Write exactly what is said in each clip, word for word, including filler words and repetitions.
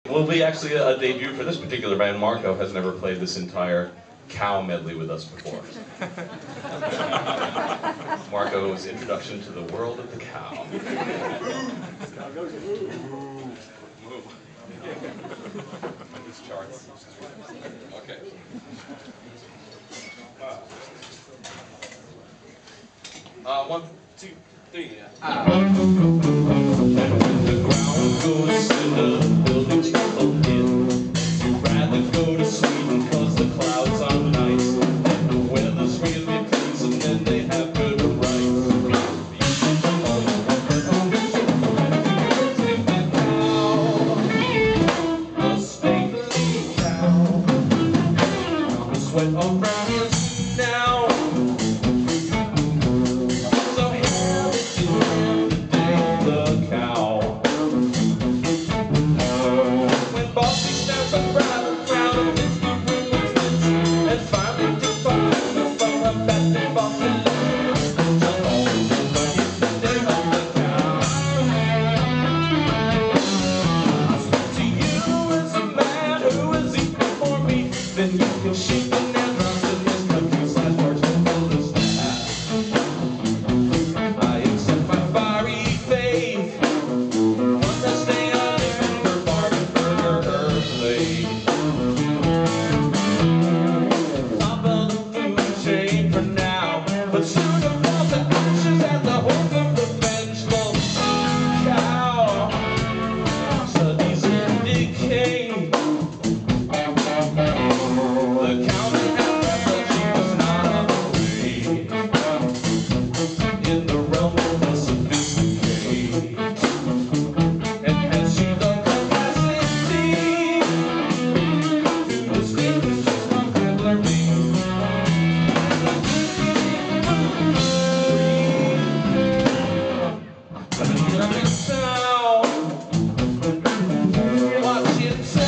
Will be actually a debut for this particular band. Marco has never played this entire cow medley with us before. Marco's introduction to the world of the cow. These charts. Okay. Uh, one, two, three. Yeah. Ah. The ground goes into the buildings trickle in. You'd rather go to Sweden cause the clouds are nice. And the weather's really pleasing and they have good rights. The stately cow. The sweat on brown hands now. So have it in today, the cow. When Bossy stands up proud and proud and hits the room with fits, and finally departs from her battered Bossy lips, just all over his the day of the cow. I speak to you as a man who is equal for me, then you can shake the net drums in this countryside march to fullest half. I accept my fiery fate, one that stay on her bargain burger her plate. Top of the food chain for now, but soon it falls to ashes at the hope of the vengeful cow. Studies in decay. The cow may have breath, but she was not afraid. In the realm of the sophisticated, and has she the capacity to distinguish just one peddler being? Let me get up and sound. Watch it.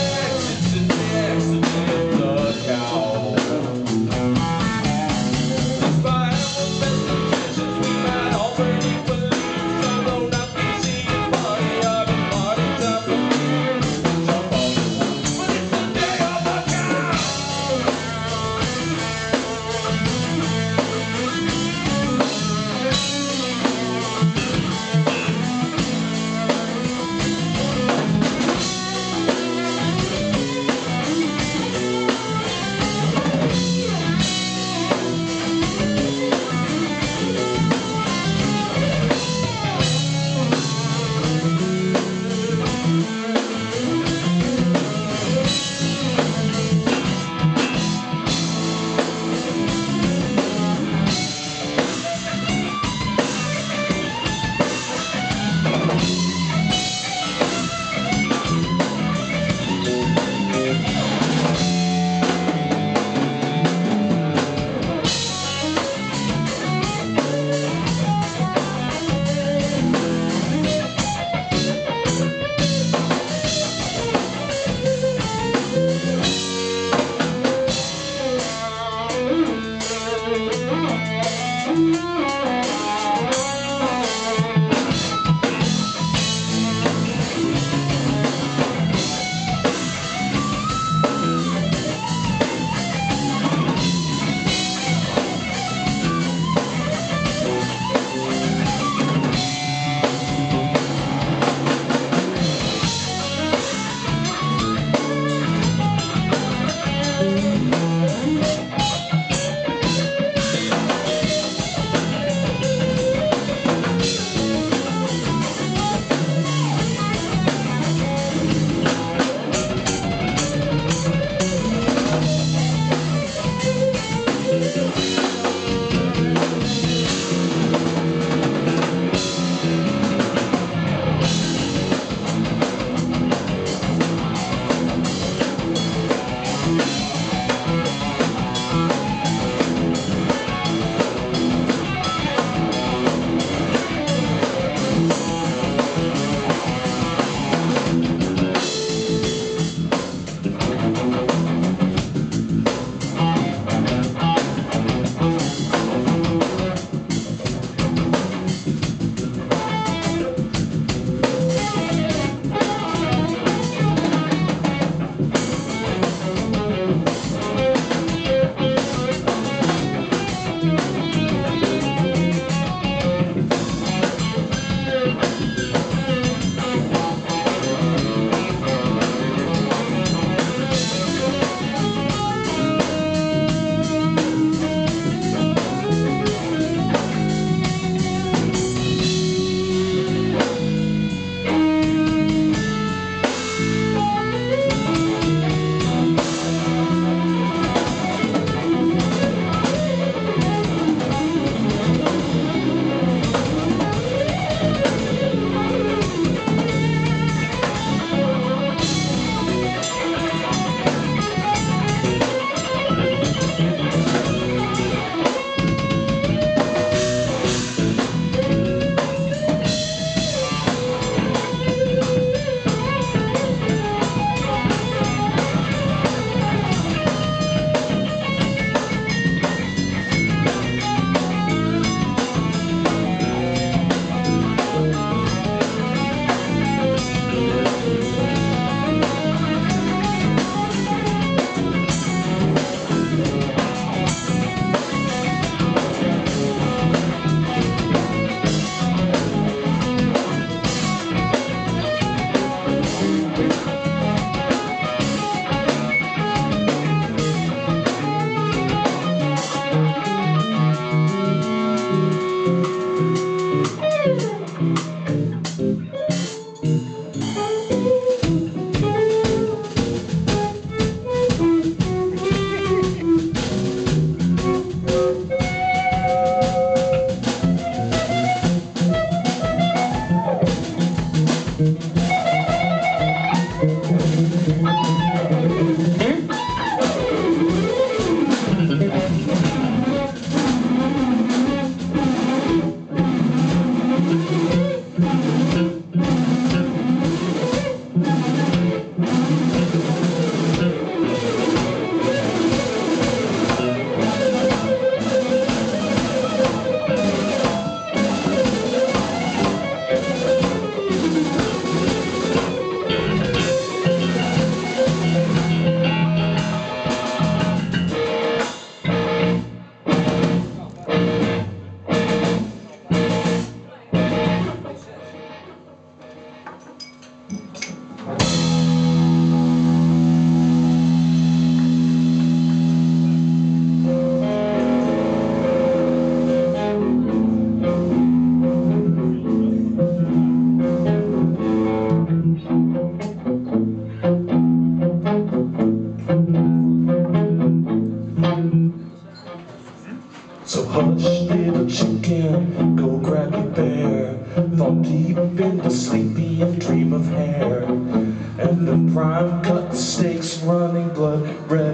So hush, little chicken, go grab your bear. Fall deep into sleepy and dream of hair, and the prime cut steaks running blood red.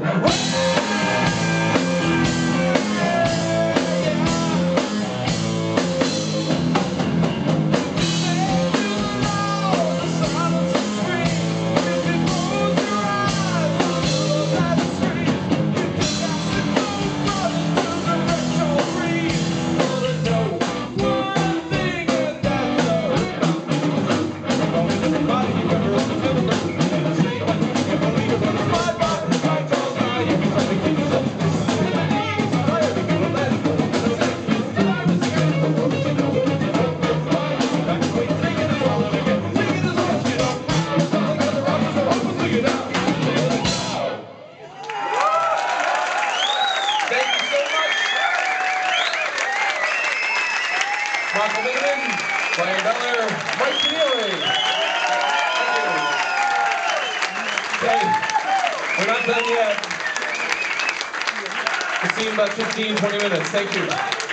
MINNEMANN, Bryan Beller, Mike KENEALLY. Thank you. Okay, we're not done yet. We'll see you in about fifteen, twenty minutes. Thank you.